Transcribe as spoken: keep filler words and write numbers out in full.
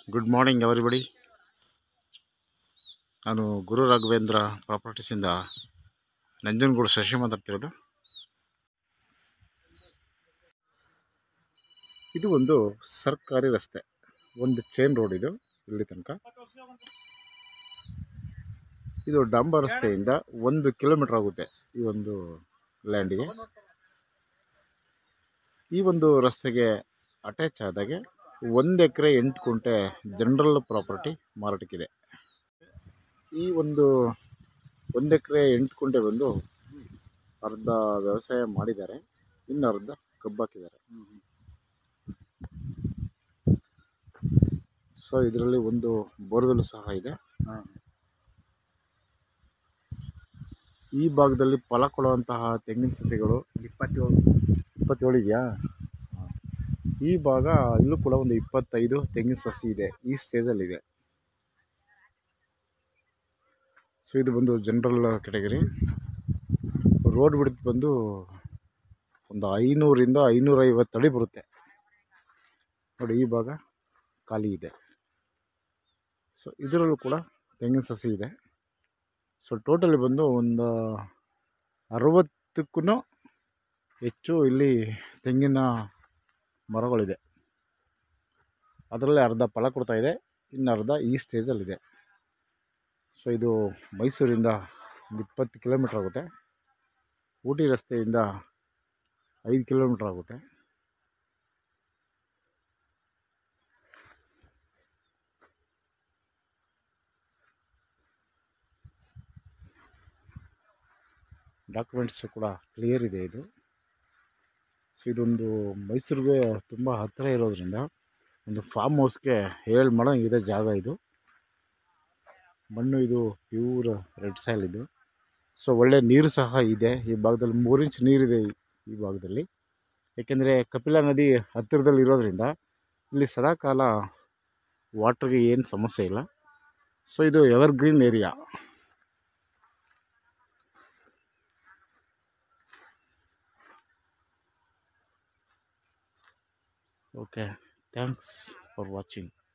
Good morning everybody. ನಾನು ಗುರು ರಾಘವೇಂದ್ರ ಪ್ರಾಪರ್ಟೀಸಿಂದ ನಂಜನಗೂಡು ಶಶಿ ಮಾತಾಡ್ತಿರೋದು. ಇದು ಒಂದು ಸರ್ಕಾರಿ ರಸ್ತೆ, ಒಂದು ಚೈನ್ ರೋಡ್. ಇದು ಇಲ್ಲಿ ತನಕ ಇದು ಡಾಂಬರ್ ರಸ್ತೆಯಿಂದ ಒಂದು ಕಿಲೋಮೀಟರ್ ಆಗುತ್ತೆ ಈ ಒಂದು ಲ್ಯಾಂಡಿಗೆ. ಈ ಒಂದು ರಸ್ತೆಗೆ ಅಟ್ಯಾಚ್ ಆದಾಗೆ ಒಂದು ಎಕರೆ ಎಂಟು ಕುಂಟೆ ಜನರಲ್ ಪ್ರಾಪರ್ಟಿ ಮಾರಾಟಕ್ಕಿದೆ. ಈ ಒಂದು ಒಂದು ಎಕರೆ ಎಂಟು ಕುಂಟೆ ಬಂದು ಅರ್ಧ ವ್ಯವಸಾಯ ಮಾಡಿದ್ದಾರೆ, ಇನ್ನು ಅರ್ಧ ಕಬ್ಬು ಹಾಕಿದ್ದಾರೆ. ಸೊ ಇದರಲ್ಲಿ ಒಂದು ಬೋರ್ವೆಲ್ ಸಹ ಇದೆ. ಈ ಭಾಗದಲ್ಲಿ ಫಲ ಕೊಡುವಂತಹ ತೆಂಗಿನ ಸಸಿಗಳು ಇಪ್ಪತ್ತೇಳು ಇಪ್ಪತ್ತೇಳು ಇದೆಯಾ. ಈ ಭಾಗ ಇಲ್ಲೂ ಕೂಡ ಒಂದು ಇಪ್ಪತ್ತೈದು ತೆಂಗಿನ ಸಸಿ ಇದೆ, ಈ ಸ್ಟೇಜಲ್ಲಿದೆ. ಸೊ ಇದು ಬಂದು ಜನರಲ್ ಕ್ಯಾಟಗರಿ. ರೋಡ್ ಬಿಡ್ತು ಬಂದು ಒಂದು ಐನೂರಿಂದ ಐನೂರೈವತ್ತು ಅಡಿ ಬರುತ್ತೆ ನೋಡಿ. ಈ ಭಾಗ ಖಾಲಿ ಇದೆ. ಸೊ ಇದರಲ್ಲೂ ಕೂಡ ತೆಂಗಿನ ಸಸಿ ಇದೆ. ಸೊ ಟೋಟಲಿ ಬಂದು ಒಂದು ಅರವತ್ತಕ್ಕೂ ಹೆಚ್ಚು ಇಲ್ಲಿ ತೆಂಗಿನ ಮರಗಳಿದೆ. ಅದರಲ್ಲಿ ಅರ್ಧ ಫಲ ಕೊಡ್ತಾ ಇದೆ, ಇನ್ನು ಅರ್ಧ ಈ ಸ್ಟೇಜಲ್ಲಿದೆ. ಸೊ ಇದು ಮೈಸೂರಿಂದ ಒಂದು ಇಪ್ಪತ್ತು ಕಿಲೋಮೀಟ್ರ್ ಆಗುತ್ತೆ. ಊಟಿ ರಸ್ತೆಯಿಂದ ಐದು ಕಿಲೋಮೀಟ್ರ್ ಆಗುತ್ತೆ. ಡಾಕ್ಯುಮೆಂಟ್ಸು ಕೂಡ ಕ್ಲಿಯರ್ ಇದೆ ಇದು. ಸೊ ಇದೊಂದು ಮೈಸೂರಿಗೆ ತುಂಬ ಹತ್ತಿರ ಇರೋದ್ರಿಂದ ಒಂದು ಫಾರ್ಮ್ ಹೌಸ್ಗೆ ಏಳು ಮಣ ಇದೆ ಜಾಗ. ಇದು ಮಣ್ಣು ಇದು ಪ್ಯೂರ್ ರೆಡ್ ಸಾಯಿಲ್ ಇದು. ಸೊ ಒಳ್ಳೆ ನೀರು ಸಹ ಇದೆ ಈ ಭಾಗದಲ್ಲಿ, ಮೂರು ಇಂಚ್ ನೀರಿದೆ ಈ ಭಾಗದಲ್ಲಿ. ಏಕೆಂದರೆ ಕಪಿಲಾ ನದಿ ಹತ್ತಿರದಲ್ಲಿ ಇರೋದ್ರಿಂದ ಇಲ್ಲಿ ಸದಾಕಾಲ ವಾಟ್ರಿಗೆ ಏನು ಸಮಸ್ಯೆ ಇಲ್ಲ. ಸೊ ಇದು evergreen area. Okay, thanks for watching.